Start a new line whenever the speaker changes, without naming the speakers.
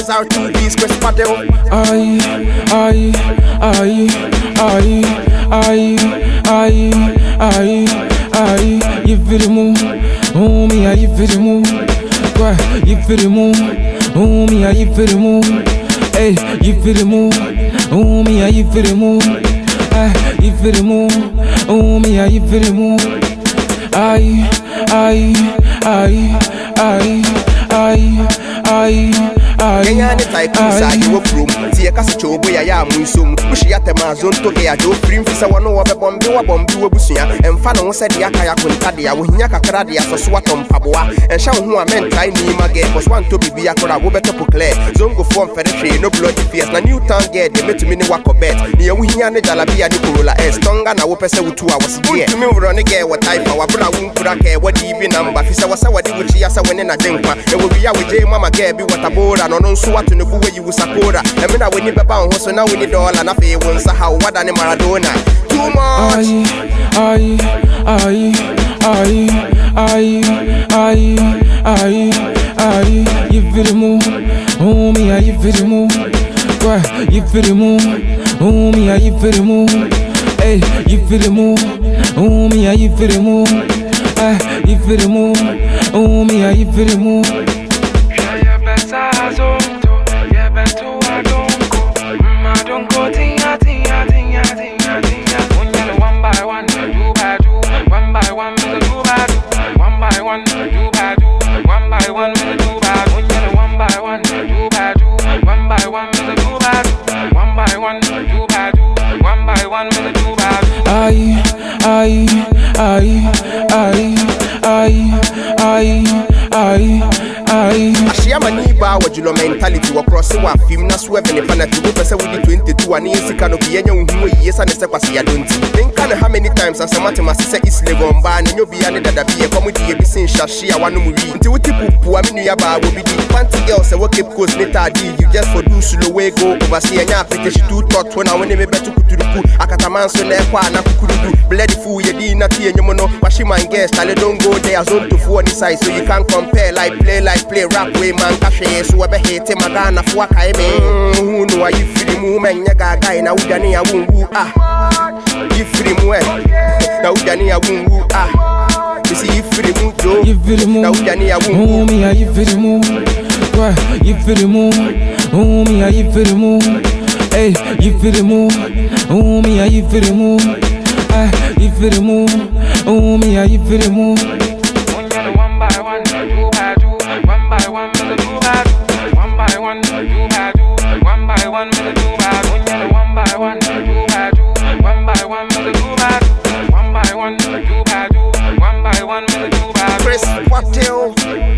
our 2B's Chris Paddle.
You feel the move, oh me, you feel the move. You feel the move, oh me, you feel the move. Hey, you feel the move, oh me, you feel the move. You feel the move, oh me, you feel the move.
Kenya ni taikusa iwo prum tie kase chobo ya munsum ushi atema Azonto ke ajo prim fisa wano wo bebombi wa busua emfa no se de aka ya kontade ya wohinya kakra de asoso atompaboa enhya wo hu amentai ni mage cause one to bibi akora wo betopo clear zongo form federation no bloody fierce na new town get de metumi ni wakobet ni ya wohinya ne jalabia ni Corolla S tonga na wo pese wutu a wose die tumi wuro ne ge wo type wa bra wo nkura ke wadi bi number fisa wasa wadi wuchi asa wene na denkwa e wo bia we je mama ge bi watabora no nso watu ne buwe yi usakora e me na we ni beba ho so na we ni dollar na fe won sa how wada ne Maradona too much
you feel the move, oh me, you feel the move. You feel the move, oh me, you feel the move. Hey, you feel the move, oh me, you feel the move. You feel the move, oh me, you feel the move.
Azonto, yeah, beto I don't go, tinga. One by one, do by do, one by one, do by do, one by one, do by do, one by one, do by do, one by one, do by do, one by one, do by do, one by one, do by do, one by one, do by do.
Ashia maniba wa julo mentality wa cross wa film na swerve ne penalty wo pese we 22 ani esika no bi enya ohun yesa ne se kwase ya donti nka ne how many times as matema se islegon ba ne nyobi ya ne dada bi e komudi e bi sin shashia wa no mu wi nti wuti pupu aminu ya ba wo bi di panty girl se wo keep coast ne tadi you just for do slow way go oversee enya application too thought when I when me betu kuturuku akataman so na ekwa na kukurudu bloody fool ye di na ti enyomo no washi my guest ale don't go there Azonto for any size so you can't compare like play rap way man kashe so we be hate magana fo aka me hu no ayi firi mu menya gaga na udane ya wungu yi firi mu na udane ya wungu isi yi firi mu jo na udane ya wungu
me you feel the move. You feel the move, oh me, you feel the move. Hey, you feel the move, oh me, you feel the move. You feel the move, oh me, you feel the move.
One by one, do by do, one by one, do by do, one by one, do by do, one by one, do by do, one by one, do by do, one by one, do by do, one by one, do by do, one by one, do by do.
Chris Patel.